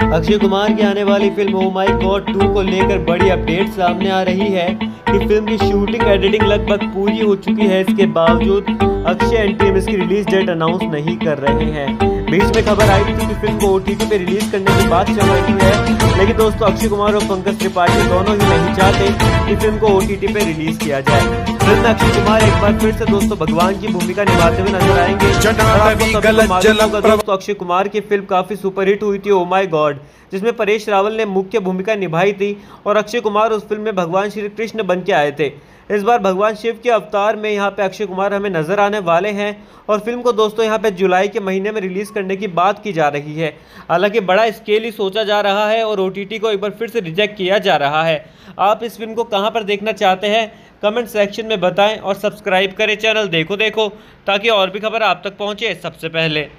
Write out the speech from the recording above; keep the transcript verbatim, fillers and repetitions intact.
अक्षय कुमार की आने वाली film oh my god two को लेकर बड़ी अपडेट सामने आ रही है कि फिल्म की शूटिंग एडिटिंग लगभग पूरी हो चुकी है। इसके बावजूद अक्षय एंड टीम इसकी रिलीज डेट अनाउंस नहीं कर रहे हैं। बीच में खबर आई थी कि फिल्म को ओटीटी पे रिलीज करने की बात चल रही है, लेकिन दोस्तों अक्षय कुमार और पंकज त्रिपाठी दोनों ही नहीं चाहते कि फिल्म को ओटीटी पे रिलीज किया जाए। फिल्म में अक्षय कुमार एक बार फिर से दोस्तों भगवान की भूमिका निभाते हुए नजर आएंगे। दोस्तों अक्षय कुमार की फिल्म काफी सुपरहिट हुई थी ओ माई गॉड, जिसमें परेश रावल ने मुख्य भूमिका निभाई थी और अक्षय कुमार उस फिल्म में भगवान श्री कृष्ण बन के आए थे। इस बार भगवान शिव के अवतार में यहाँ पे अक्षय कुमार हमें नजर आने वाले हैं और फिल्म को दोस्तों यहाँ पे जुलाई के महीने में रिलीज करने की बात की जा रही है। हालांकि बड़ा स्केल ही सोचा जा रहा है और ओटीटी को एक बार फिर से रिजेक्ट किया जा रहा है। आप इस फिल्म को कहाँ पर देखना चाहते हैं कमेंट सेक्शन में बताएं और सब्सक्राइब करें चैनल देखो देखो, ताकि और भी खबर आप तक पहुँचे सबसे पहले।